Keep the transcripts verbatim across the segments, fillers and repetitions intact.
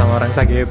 sama orang sakit.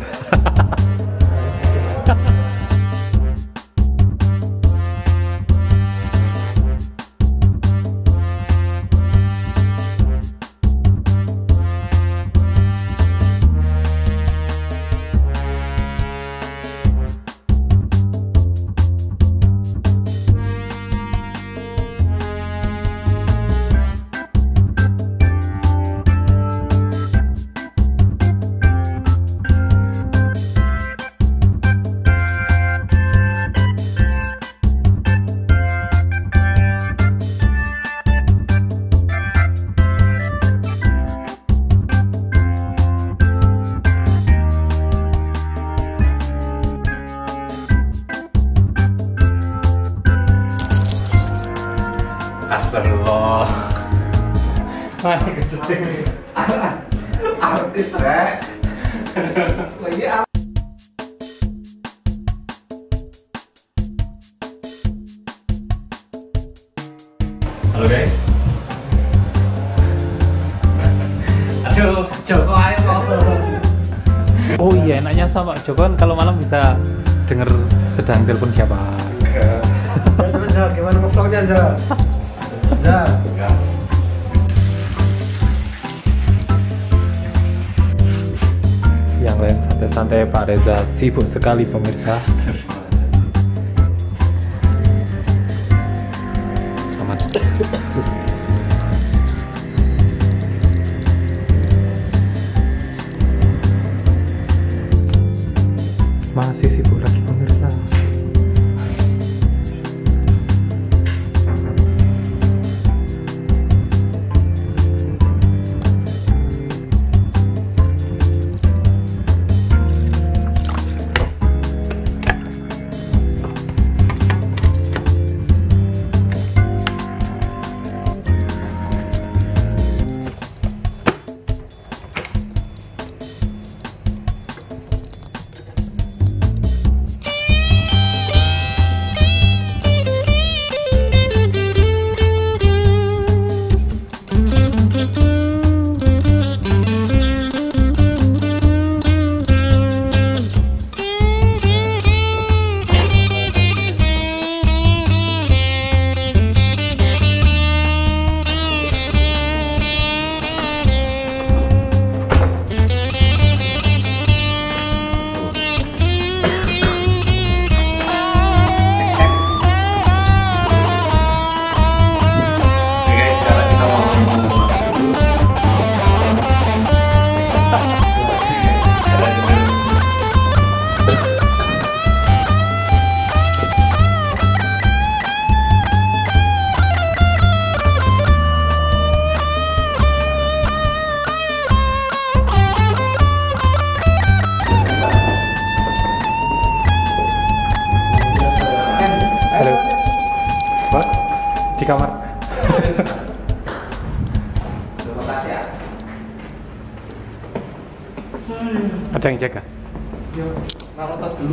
Astagfirullah. Artis rek. Lagi apa? Halo guys. Aduh, Joko ayo kok. Oh iya, enaknya sama Joko kan kalau malam bisa denger sedang telepon siapa. Ya, terus Za, gimana vlognya Za? Za. Yang lain santai-santai, Pak Reza sibuk sekali pemirsa. Selamat. Masih sibuk lagi pemirsa. Pak, di kamar. Ada yang jaga? Yo, taruh tas dulu.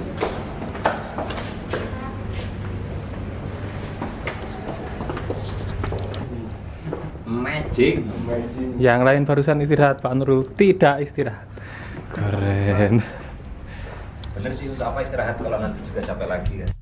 Magic. Yang lain barusan istirahat, Pak Nurul tidak istirahat. Keren. Bener sih, untuk apa istirahat kalau nanti juga capek lagi ya.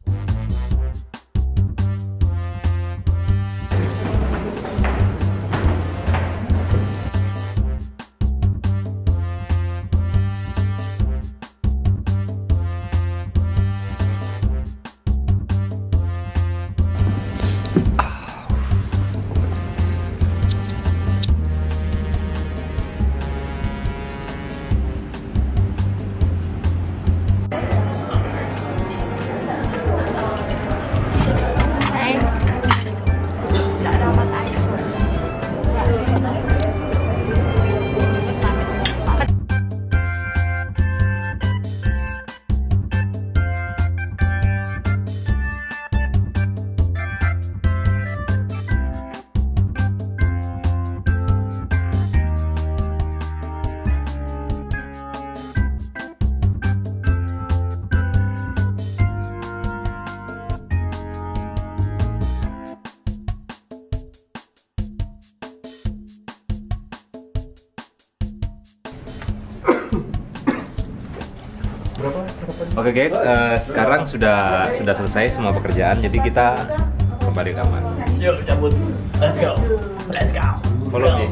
Oke guys, eh, sekarang sudah sudah selesai semua pekerjaan, jadi kita kembali ke kamar. Yuk cabut. Let's go. Let's go. Follow me.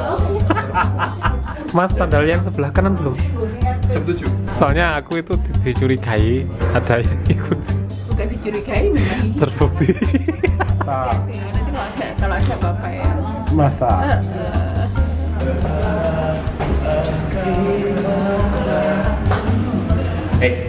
Mas, sandal yang sebelah kanan belum? Jam tujuh. Soalnya aku itu di- dicurigai ada yang ikut Bukan dicurigai, memang terbukti. nanti kalau ada kalau ada bapak ya. Masa? Eh, eh. Eh,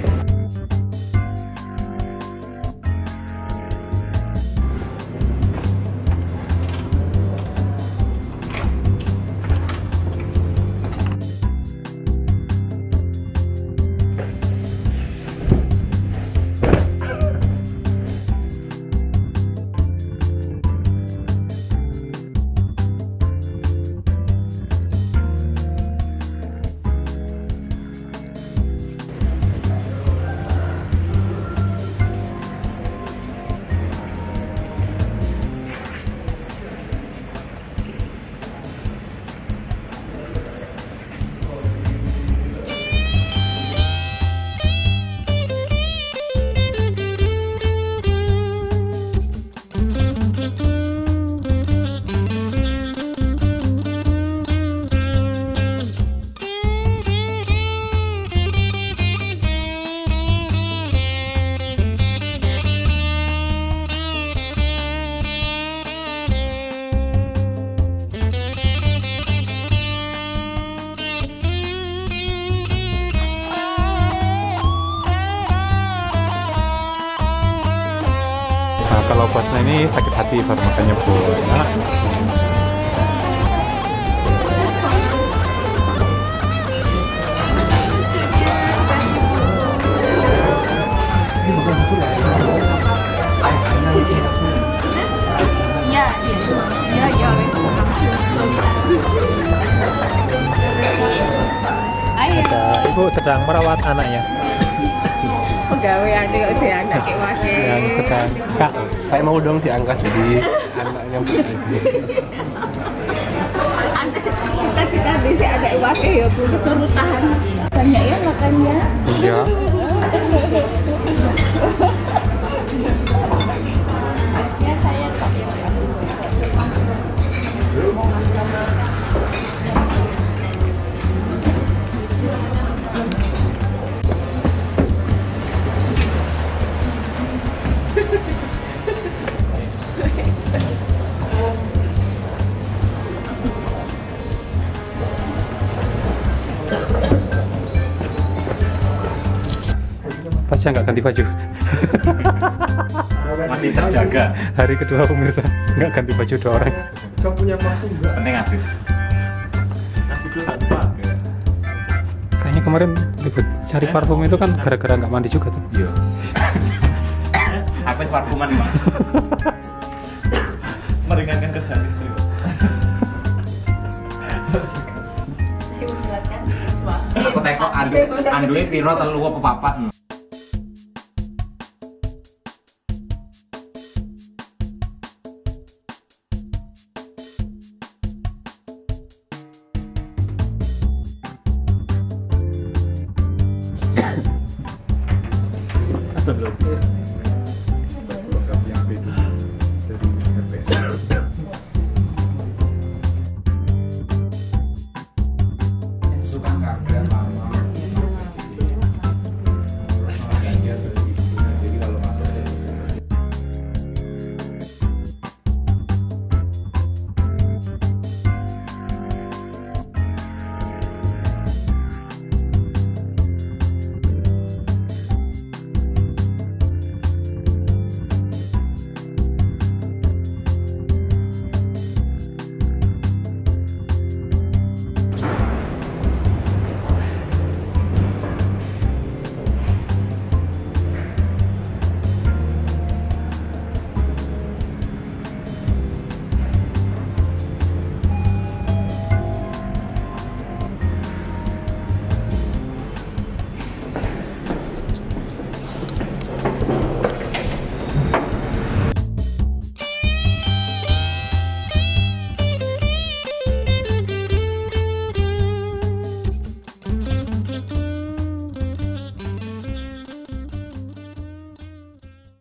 Nah, kalau bosnya ini sakit hati baru makanya bu. Nah, Iya, iya. Iya, iya, wes. Ayo, ada ibu sedang merawat anaknya pegawai adik kok dia anak kayak wake. yang sedang kak. Saya mau dong diangkat jadi anaknya Bu Adi. Kita kita bisa ada wake ya, Bu. Terus tahan. Banyak ya makannya. Iya. Ya saya tak ya. Pasnya nggak ganti baju. masih terjaga. Hari kedua pemirsa nggak ganti baju dua orang. Kau punya parfum enggak? Penting habis. Tapi dulu enggak dipakai. Kayaknya kemarin ribet cari parfum itu kan gara-gara nggak mandi juga tuh. Iya. Aku parfuman bang. Meringankan kerjaan istri. Aku teko andu anduwe piro telu apa papat.